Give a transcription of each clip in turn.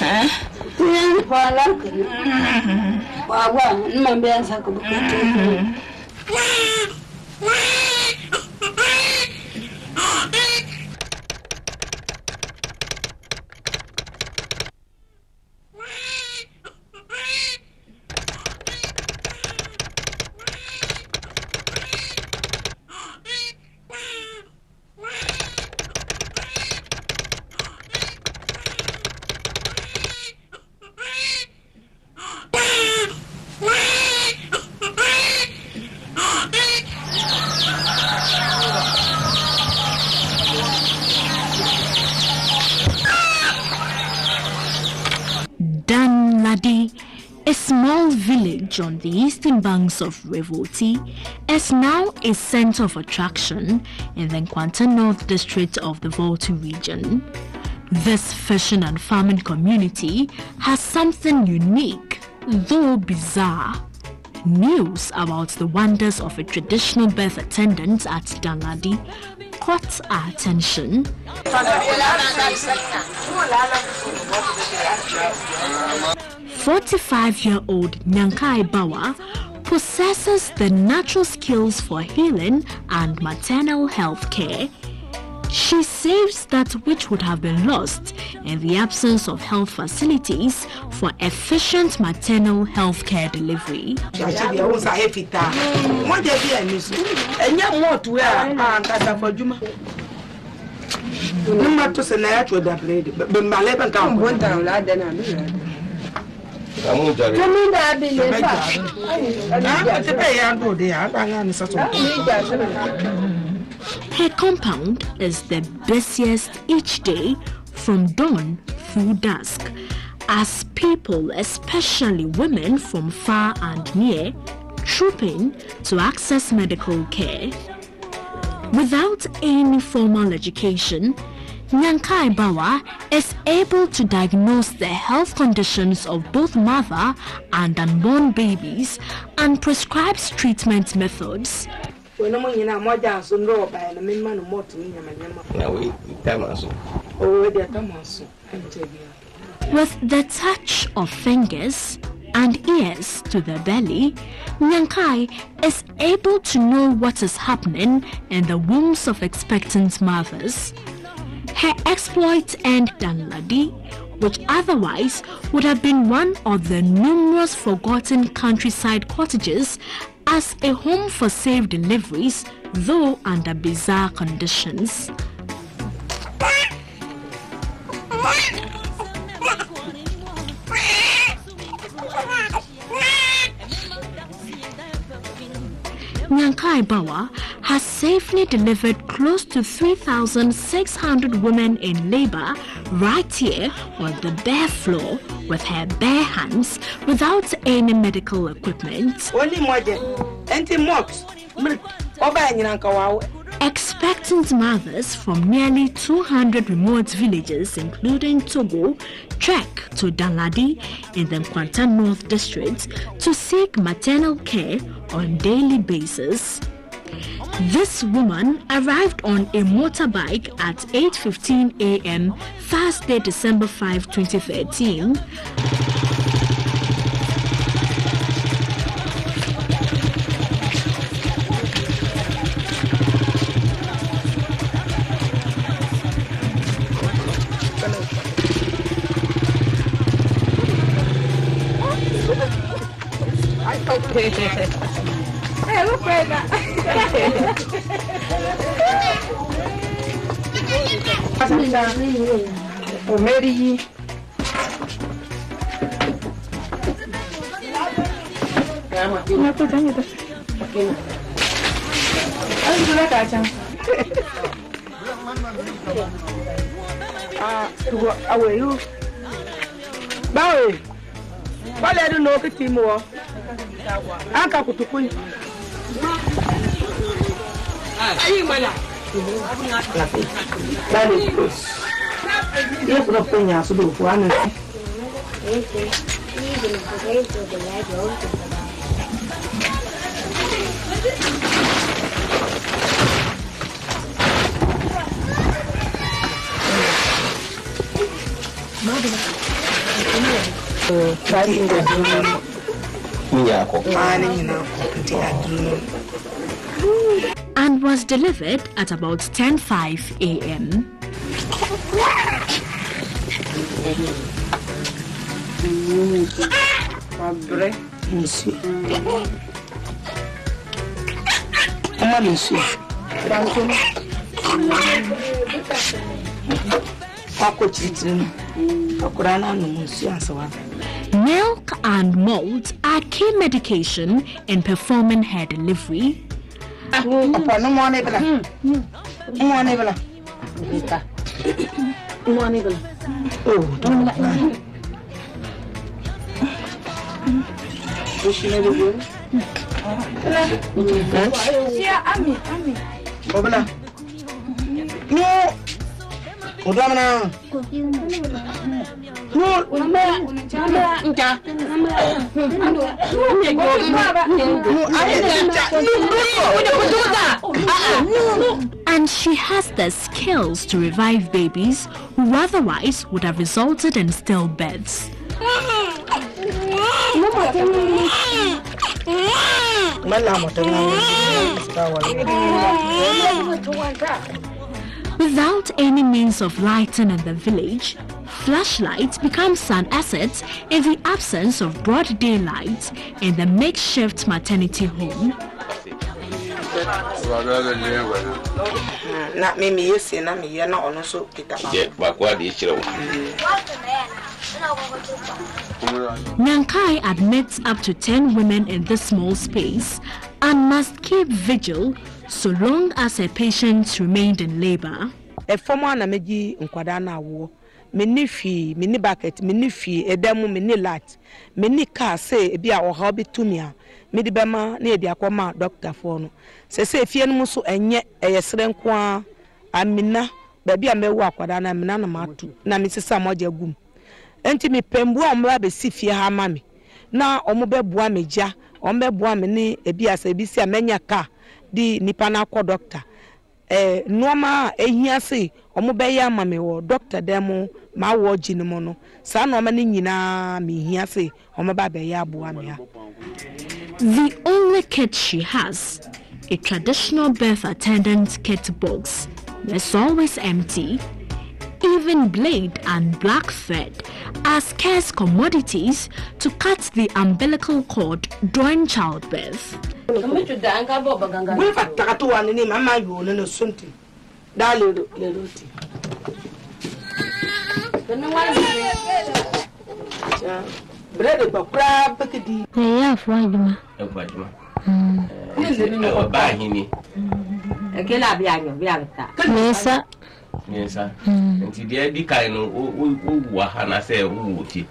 Danladi, a small village on the eastern banks of Revoti, is now a center of attraction in the Nkwanta North District of the Volta region. This fishing and farming community has something unique, though bizarre. News about the wonders of a traditional birth attendant at Danladi caught our attention. 45-year-old Nyankai Bawa possesses the natural skills for healing and maternal health care. She saves that which would have been lost in the absence of health facilities for efficient maternal health care delivery. Her compound is the busiest each day from dawn through dusk, as people, especially women from far and near, trooping to access medical care. Without any formal education, Nyankai Bawa is able to diagnose the health conditions of both mother and unborn babies and prescribes treatment methods. With the touch of fingers and ears to the belly, Nyankai is able to know what is happening in the wombs of expectant mothers. Her exploits earned Danladi, which otherwise would have been one of the numerous forgotten countryside cottages, as a home for safe deliveries, though under bizarre conditions. Nyankai Bawa has safely delivered close to 3,600 women in labor right here on the bare floor with her bare hands without any medical equipment. Expectant mothers from nearly 200 remote villages, including Togo, trek to Danladi in the Nkwanta North District to seek maternal care on daily basis. This woman arrived on a motorbike at 8:15 a.m. Thursday, December 5, 2013. Hey, look right now. Oh, Mary. And was delivered at about 10:05 a.m. Milk and malt are key medication in performing hair delivery. And she has the skills to revive babies who otherwise would have resulted in stillbirths. Without any means of lighting in the village, flashlights becomes an asset in the absence of broad daylight in the makeshift maternity home. Nyankai admits up to 10 women in this small space and must keep vigil so long as her patients remained in labor. A former Nameji Nkwadana war, many fee, many bucket, many fee, a demo, many light, many car say, be our hobby to me. Midibema near the Aquama Doctor Fono. Say, Fiamuso and yet a Srenqua, Amina, baby, I may walk with an Amina Matu, na Mrs. Samoja Goom. Enti me pembua mrabe si fie ha mami na omobe bua meja ombe bua me ni ebiasa ebisi amenya ka di nipa na akọ doctor noma ehia se omobe ya mami wo doctor demo ma wo ginimo no sa na ni nyina me hia se omoba be ya bua me ya. The only kit she has, a traditional birth attendant kit box, is always empty. Even blade and black thread are scarce commodities to cut the umbilical cord during childbirth. Yes, sir. And today, the kind of Wahana say, Wuti.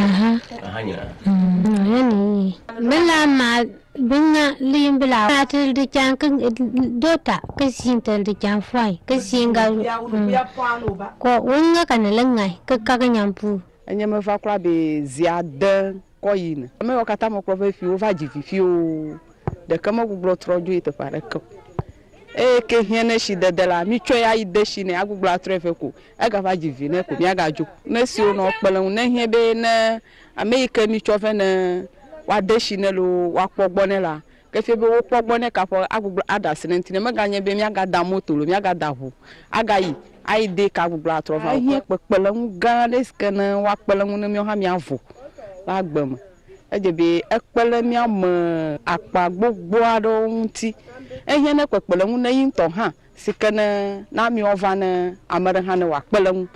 Bella, Bina, Limbella, till the Jankin daughter, Cassin till the Jan Fly, Cassin Gal, Winga and a Langai, Kakanyampu. And Yamafakra be Ziada coin. I may walk at Tamako if you vaji you the Kamako blood throw you to Paraco. Ke hiene shi dedela mi twa ya ide shi ne agugla trefeku aga vaji vi ne ko mi aga ju na si o no pelun ne hie be na America mi twa fe na wa de shi ne lo wa pogbo ne la ke fe be wo pogbo ne ka fo agugla ada sinenti ne ma ganye be mi aga da moto lo mi aga da hu aga yi ai de ka agugla trofa hie pelun ga le skana wa pelun ne mi ha mi avo la gbam ejebe ekpele mi am apa gbogbo ado nti ehie ne kwekpele mu na yinto ha sikana na mi ova na amare ha ne wa kpele mu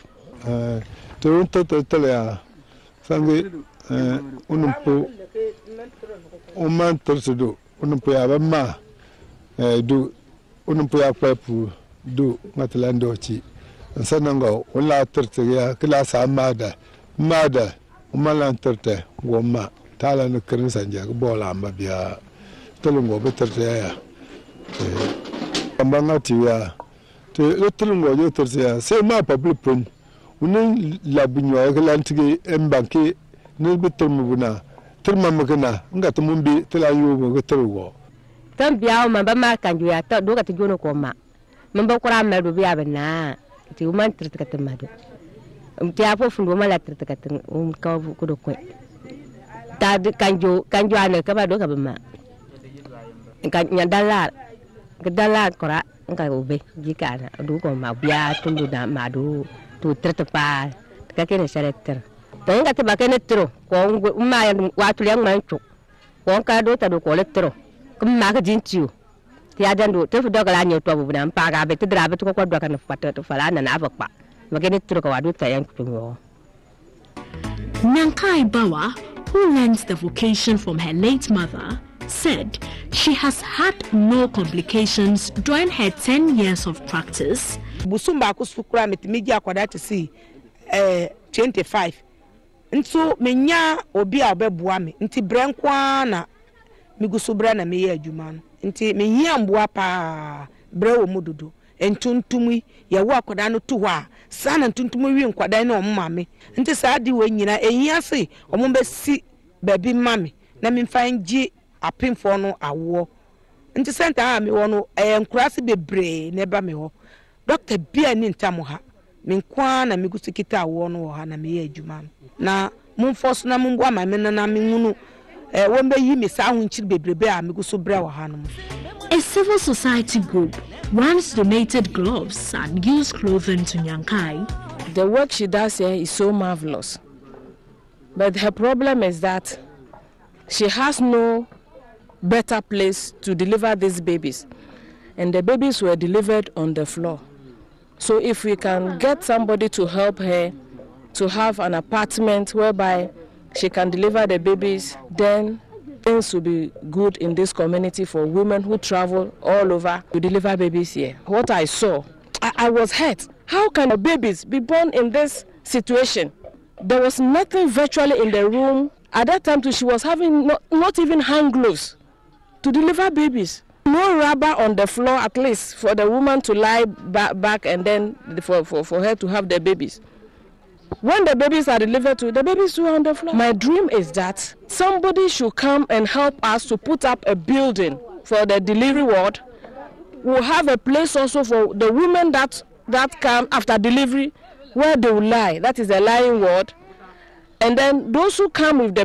to ya sange unumpo o man tersedo unumpo ya ba ma do unumpo ya papu do matlando chi sananga wala terse ya kila sa mada umalan terte goma tala no kirin sanja bola mabia telungo beterse ya ambanga tiya te telungo yo terse ya se ma papu pon unen labunyo galantige embanke ne betum buna terma magana ngata mumbi telayo go terwo tambia ma ba ma kanju ya ta do ka tijono ko ma mamba kura ma do biya bana ti uman tirtika tamado Tia po fundu mala tertekaten ka ko do ko. Ta kanjo ane ka ba do ka ba. Kan nyadala. Kedala kora ka ube jika na du ko ma bia tundu da madu tu tertepa. Ka kene selector. Teng ka ba kene tro ko ma watu yang manchu. Ko ka do ta do ko letro. Kum ma ka jinchu. Tia dandu te fu do kala nyo to bu na pa ga be te dra be to ko do ka na fa to fala na na fa. Nyankai Bawa, who learned the vocation from her late mother, said she has had no complications during her 10 years of practice. Busumba kusukura mitimigia akwada to see 25. Nso menya obi a obebua me nti brenkwa na migusubra na meye adwuma no nti mehia mboa pa bre wo mududu entuntumi ya wo akwada no to ho a sana ntuntumi wi nkwada na omma nti saa di we nyina ehia se omombe si baby mame na memfa ngi apemfo no awo nti center a me wo no enkurase bebre na eba me ho doctor bia ni ntamo ha menkwa na migusikita awo no ho ha na meye adwuma na mumfoso na mumbo ama me na menhunu wombe yi me saa ho nchiri bebrebe a miguso bra wo ha no. A civil society group once donated gloves and used clothing to Nyankai. The work she does here is so marvelous. But her problem is that she has no better place to deliver these babies. And the babies were delivered on the floor. So if we can get somebody to help her to have an apartment whereby she can deliver the babies, then things will be good in this community for women who travel all over to deliver babies here. What I saw, I was hurt. How can the babies be born in this situation? There was nothing virtually in the room. At that time, she was having not even hand gloves to deliver babies. No rubber on the floor, at least, for the woman to lie back and then for her to have the babies. When the babies are delivered to, the babies were on the floor. My dream is that somebody should come and help us to put up a building for the delivery ward. We'll have a place also for the women that come after delivery, where they will lie. That is the lying ward. And then those who come with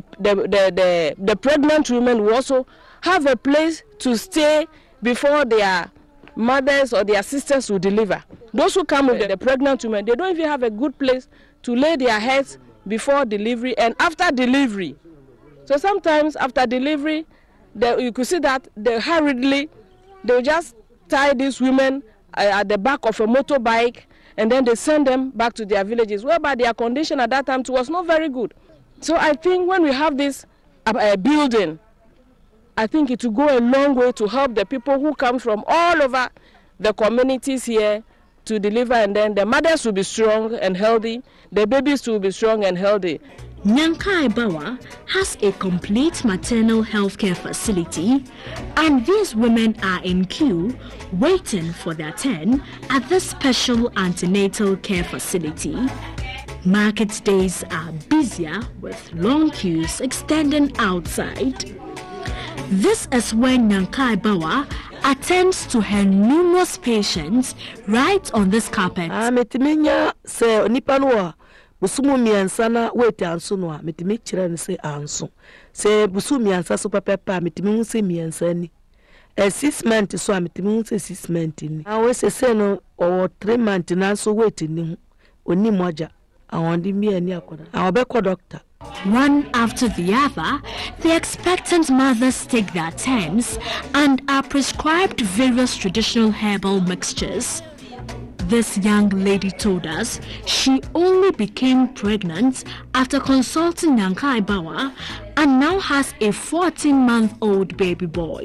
the pregnant women will also have a place to stay before their mothers or their sisters will deliver. Those who come with the pregnant women, they don't even have a good place to lay their heads before delivery and after delivery. So sometimes after delivery, you could see that hurriedly, they'll just tie these women at the back of a motorbike and then they send them back to their villages, whereby their condition at that time was not very good. So I think when we have this building, I think it will go a long way to help the people who come from all over the communities here to deliver, and then the mothers will be strong and healthy, the babies will be strong and healthy. Nyankai Bawa has a complete maternal health care facility, and these women are in queue waiting for their turn at this special antenatal care facility. Market days are busier with long queues extending outside. This is when Nyankai Bawa attends to her numerous patients right on this carpet. Metimenya se nipa no busumu miansa na wait anso no metimi kire ne se anso se busumu miansa so pepepa metimi hu se miansa ni 6 months so metimi hu se 6 months ni awe se no o 3 months na so wait ni oni moja awon mi ani akoda awobeko doctor. One after the other, the expectant mothers take their turns and are prescribed various traditional herbal mixtures. This young lady told us she only became pregnant after consulting Nyankai Bawa and now has a 14-month-old baby boy.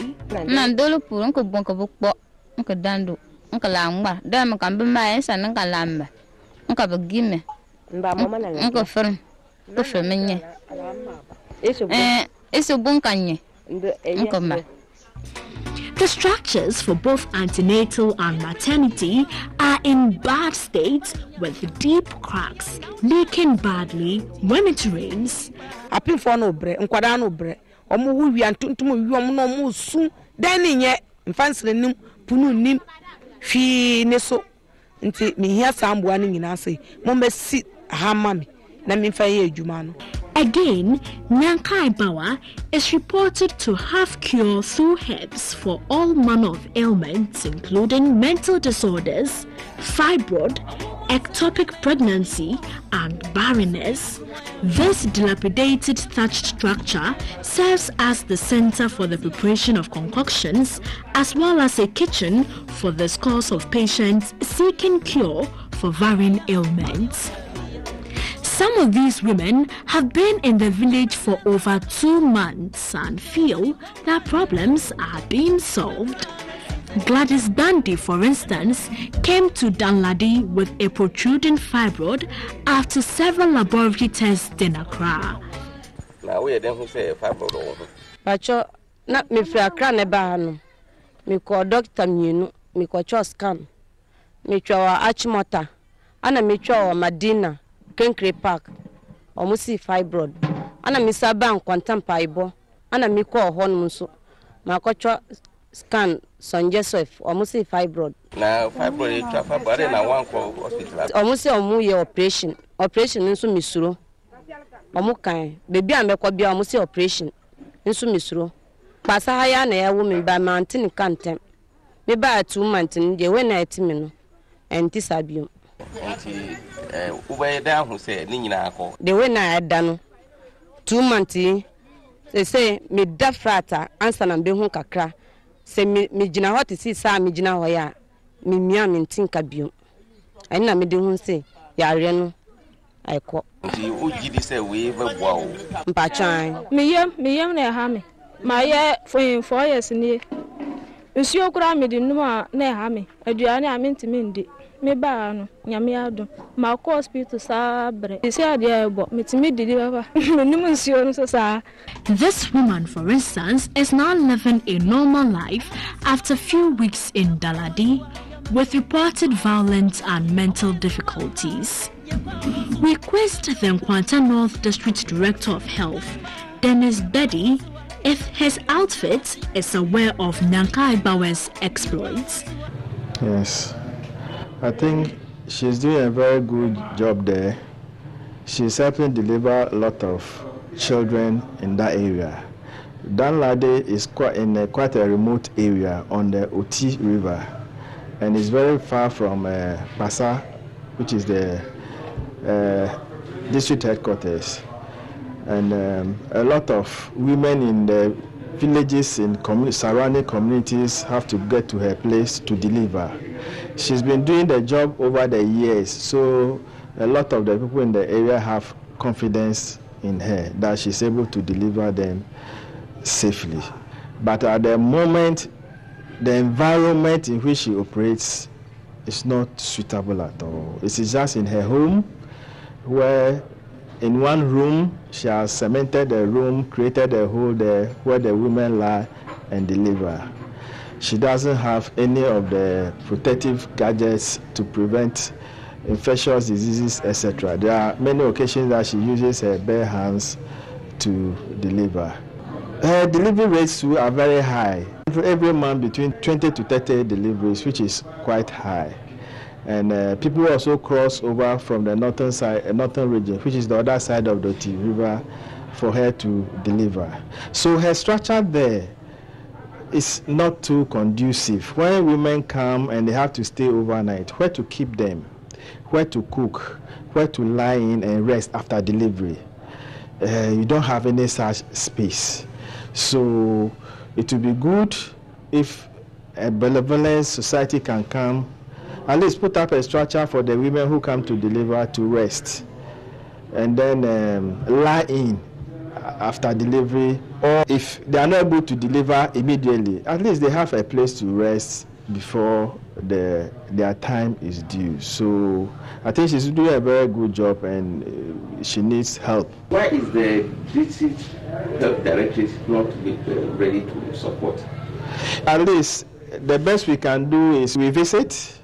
The structures for both antenatal and maternity are in bad state with deep cracks, leaking badly when it rains. Apin for no bre, nkwada no bre. Omo wu wi antuntum wi omo no mo su dan ni nye mfansere nim punu nim hwi ne so. Nti me hia samboa ni nyina sei. Mo mbesi hamami na me fa ye adwuma no. Again, Nyankai Bawa is reported to have cure through herbs for all manner of ailments, including mental disorders, fibroid, ectopic pregnancy, and barrenness. This dilapidated thatched structure serves as the center for the preparation of concoctions, as well as a kitchen for the scores of patients seeking cure for varying ailments. Some of these women have been in the village for over 2 months and feel their problems are being solved. Gladys Dandy, for instance, came to Danladi with a protruding fibroid after several laboratory tests in Accra. Now we then who say fibroid. Pacho, not me for Accra nebano. Me call Doctor Minu, me call scan. Me chowa Achimota, ana me chowa Madina. Kenkre Park, almost fibroid. Ana misa bank quantum paibo. Ana miko honmunso. Makocho scan Son Joseph, almost fibroid. Now fibroid na one hospital. Almost omu operation. Operation nso misuro. Omu kan. Baby amekwa bia almost operation. Nso misuro. Pasa haya na ya woman by mountain cantem. Me ba 2 months nje when na etimi no. Enti sabium. The way na dano 2 months they say me da frata answer na be hu kakra say me gina hot see sa me gina ho ya me mia me ntinka biom ani na me de hu say ya re no aiko nti o gidi say we be boa o mpachan me yem na ha me ma ye for 4 years ni nsuo kura me de numa na ha me aduane a me ntimi ndi me ba no nyame ado ma ko hospital sabre isi ade ebo metimi didi baba menim nsuo no so sa. This woman, for instance, is now living a normal life after a few weeks in Danladi with reported violence and mental difficulties. We quizzed the Nkwanta North District Director of Health, Dennis Beddy, if his outfit is aware of Nyankai Bawa's exploits. Yes. I think she's doing a very good job there. She's helping deliver a lot of children in that area. Danladi is quite a remote area on the Oti River, and it's very far from Pasa, which is the district headquarters. And a lot of women in the villages in surrounding communities have to get to her place to deliver. She's been doing the job over the years, so a lot of the people in the area have confidence in her that she's able to deliver them safely. But at the moment, the environment in which she operates is not suitable at all. It's just in her home, where in one room she has cemented the room, created a hole there where the women lie and deliver. She doesn't have any of the protective gadgets to prevent infectious diseases, etc. There are many occasions that she uses her bare hands to deliver. Her delivery rates too are very high. Every month between 20 to 30 deliveries, which is quite high. And people also cross over from the northern side, northern region, which is the other side of the Oti River, for her to deliver. So her structure there is not too conducive. When women come and they have to stay overnight, where to keep them, where to cook, where to lie in and rest after delivery, you don't have any such space. So it would be good if a benevolent society can come, at least put up a structure for the women who come to deliver to rest, and then lie in after delivery, or if they are not able to deliver immediately, at least they have a place to rest before their time is due. So I think she's doing a very good job, and she needs help. Why is the district health directorate not ready to support? At least the best we can do is we visit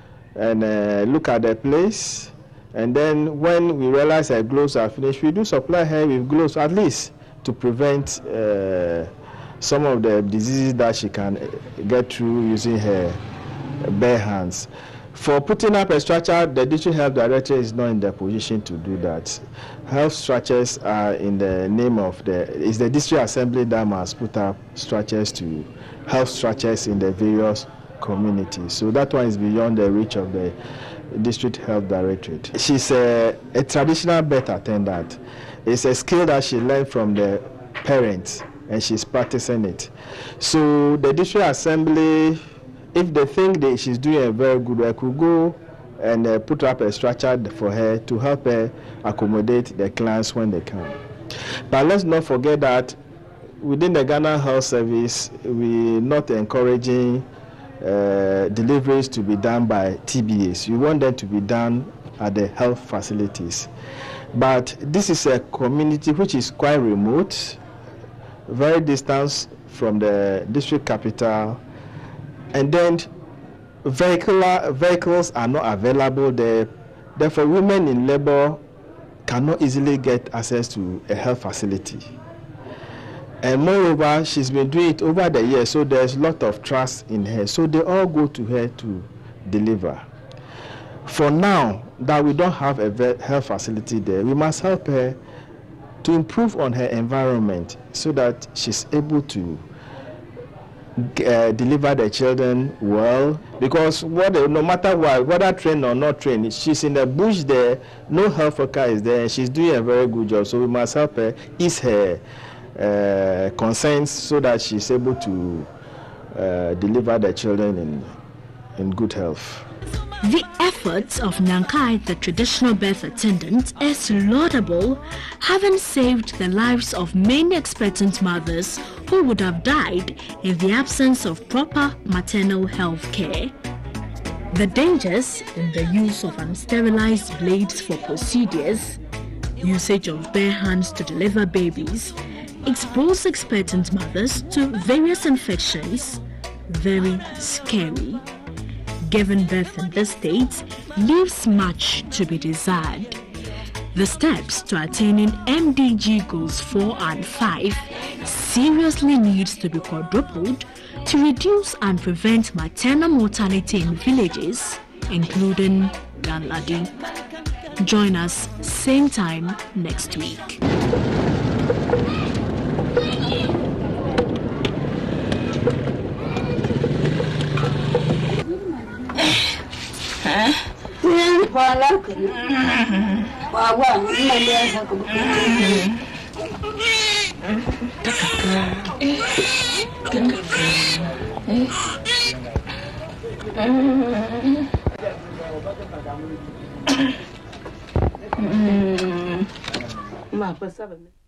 and look at the place, and then when we realize her gloves are finished, we do supply her with gloves, at least to prevent some of the diseases that she can get through using her bare hands. For putting up a structure, the district health director is not in the position to do that. Health structures are in the name of it's the district assembly that must put up structures to health structures in the various communities. So that one is beyond the reach of the district health directorate. She's a traditional birth attendant. It's a skill that she learned from the parents and she's practicing it. So the district assembly, if they think that she's doing a very good work, could go and put up a structure for her to help her accommodate the clients when they come. But let's not forget that within the Ghana Health Service, we're not encouraging deliveries to be done by TBAs. We want them to be done at the health facilities. But this is a community which is quite remote, very distant from the district capital, and then vehicles are not available there. Therefore, women in labor cannot easily get access to a health facility. And moreover, she's been doing it over the years, so there's a lot of trust in her. So they all go to her to deliver. For now, that we don't have a health facility there, we must help her to improve on her environment so that she's able to deliver the children well, because no matter what, whether trained or not trained, she's in the bush there, no health worker is there, and she's doing a very good job. So we must help her ease her concerns so that she's able to deliver the children in good health. The efforts of Nankai, the traditional birth attendant, is laudable, having saved the lives of many expectant mothers who would have died in the absence of proper maternal health care. The dangers in the use of unsterilized blades for procedures, usage of bare hands to deliver babies, expose expectant mothers to various infections. Very scary. Giving birth in this state leaves much to be desired. The steps to attaining MDG goals 4 and 5 seriously needs to be quadrupled to reduce and prevent maternal mortality in villages, including Danladi. Join us same time next week. Ma,